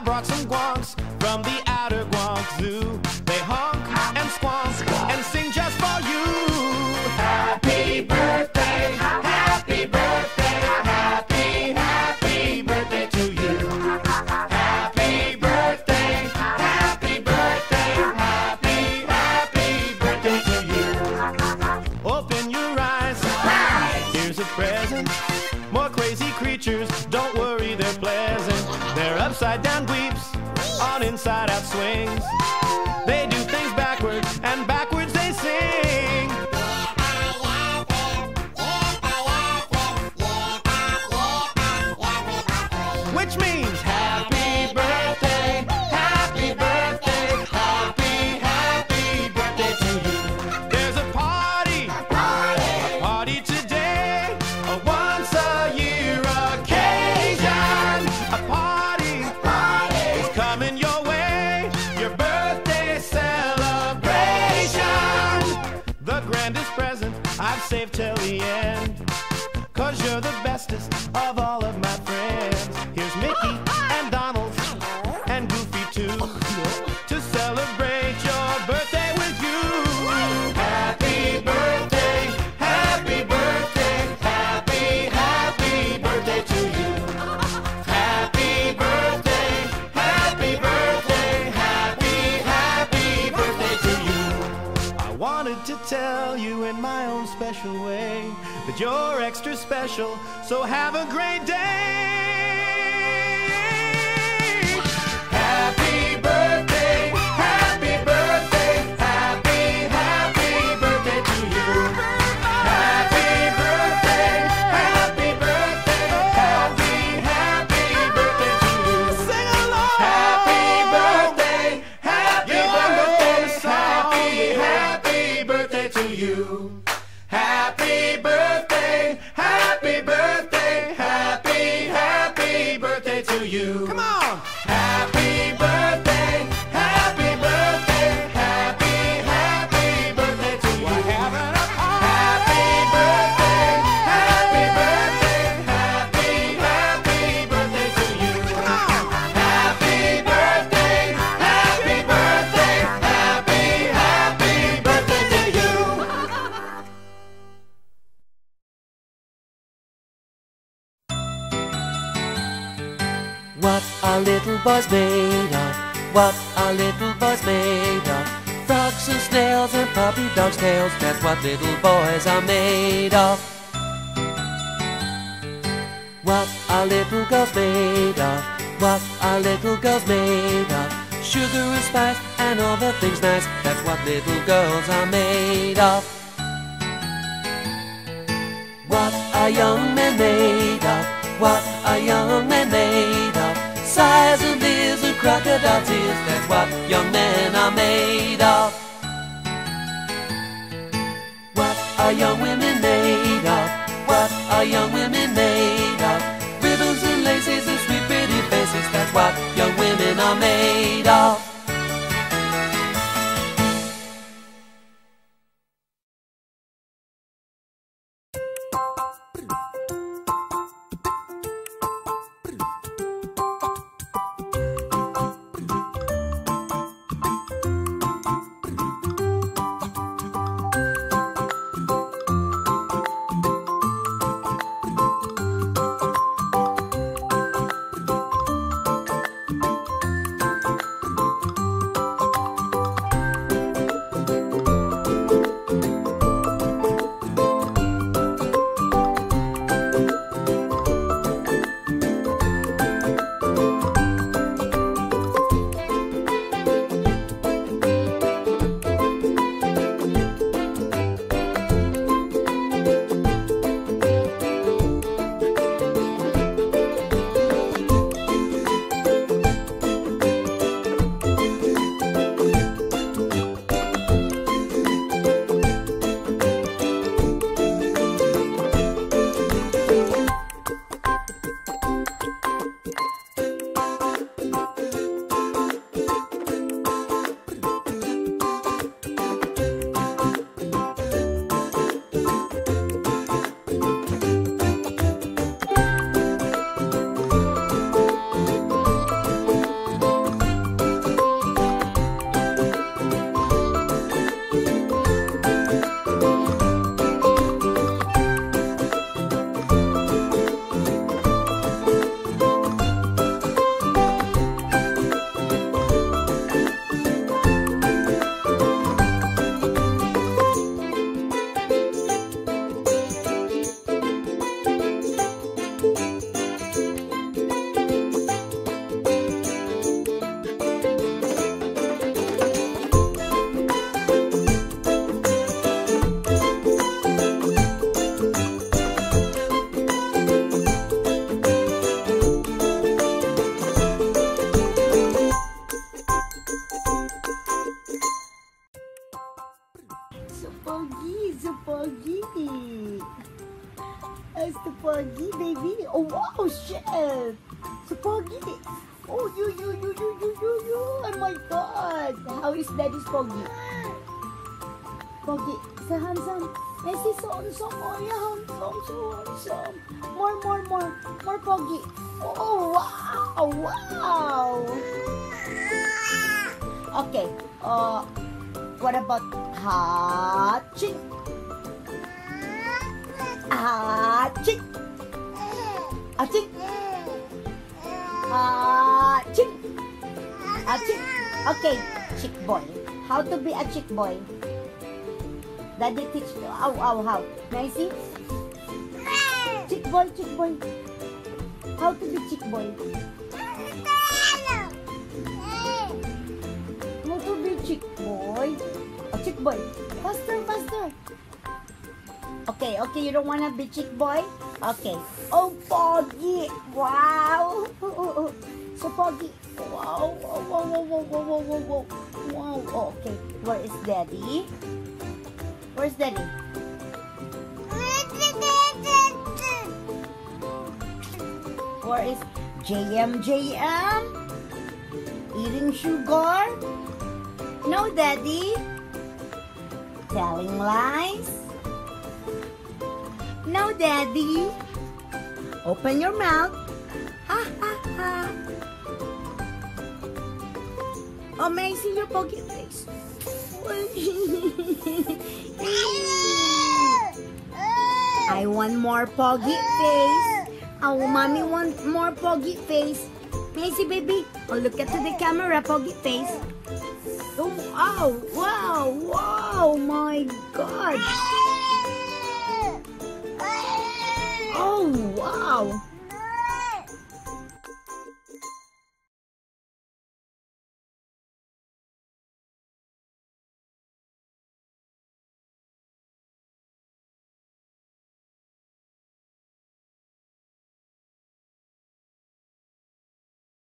brought some guanks from the outer Guank Zoo. They honk and squonk and sing just for you. Happy birthday, happy birthday, happy, happy birthday to you. Happy birthday, happy birthday, happy, happy birthday to you. Open your eyes, here's a present. More crazy creatures, don't worry, they're pleasant. They're upside down dweeps on inside out swings. They do things backwards, and backwards they sing. Which means happy birthday, happy birthday, happy, happy birthday to you. There's a party today, a once a year occasion. A party is coming your way, your birthday celebration. The grandest present I've saved till the end, 'cause you're the bestest of all of my friends. Here's Mickey and Donald and Goofy too, to celebrate your birthday with you. Happy birthday, happy birthday, happy, happy birthday to you. Happy birthday, happy birthday, happy, happy birthday to you. I wanted to tell you in my own special way that you're extra special, so have a great day. Happy birthday, happy birthday, happy, happy birthday to you. Happy birthday, happy birthday, happy, happy birthday to you. Sing along. Happy birthday, happy birthday, happy, happy birthday to you. Happy birthday, happy birthday, happy, happy birthday to you. Come on! Happy birthday, happy birthday, happy, happy birthday to you. We're having a party. Happy birthday, happy birthday, happy, happy birthday to you. Come on! Happy birthday, happy birthday, happy, happy birthday to you. What are little boys made of? What are little boys made of? Frogs and snails and puppy dogs' tails, that's what little boys are made of. What are little girls made of? What are little girls made of? Sugar and spice and all the things nice, that's what little girls are made of. What are young men made of? What are young men made of? Sighs and beers and crocodile tears, that's what young men are made of. What are young women made of? What are young women made of? Ribbons and laces and sweet pretty faces, that's what young women are made of. wow, chef. So Pogi. Oh, you. Oh my God. How is Daddy's Pogi? Pogi, so handsome. I see so handsome. Oh, yeah, handsome, so handsome. More Pogi. Oh, wow. Okay. What about Haching? Haching. Haching. Haching. Haching. Okay, chick boy. How to be a chick boy? Daddy teach you. How? May I see? Chick boy. How to be chick boy? How to be chick boy? Oh, chick boy. Faster. Okay, you don't wanna be chick boy? Okay. Oh, Pogi. Wow. So Pogi. Wow. Wow. Okay. Where is Daddy? Where's Daddy? Where is JM? Eating sugar? No, Daddy. Telling lies? No, Daddy. Open your mouth. Ha. Oh, may I see your Pogi face? I want more Pogi face. Oh, Mommy want more Pogi face. May I see, baby? Oh, look at the camera, Pogi face. Oh, wow, my God.